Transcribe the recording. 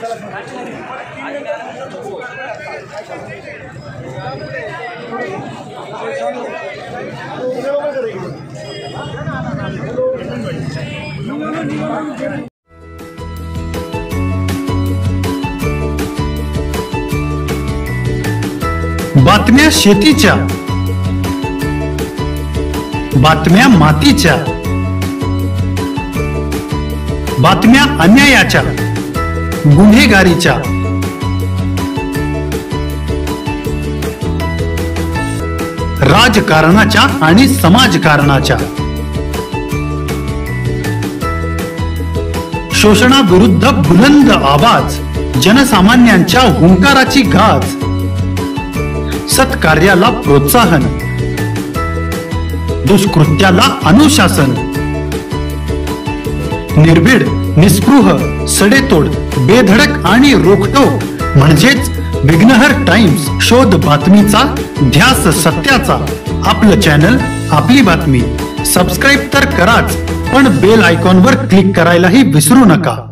बातम्या शेतीच्या, बातम्या मातीच्या, बातम्या अन्यायाच्या, गुन्हेगारीच्या, राजकारणाच्या आणि समाजकारणाच्या, शोषणाविरुद्ध बुलंद आवाज, जनसामान्यांच्या हुंकाराची गाज, सत्कार्याला प्रोत्साहन, दुष्कृत्याला अनुशासन, निर्भीड, निस्पृह, सडेतोड, बेधडक आणि रोखटोक म्हणजेच विघ्नहर टाइम्स. शोध बातमीचा, ध्यास सत्याचा. आपलं चॅनल, आपली बातमी. सबस्क्राईब तर कराच, पण बेल आयकॉनवर क्लिक करायलाही विसरू नका.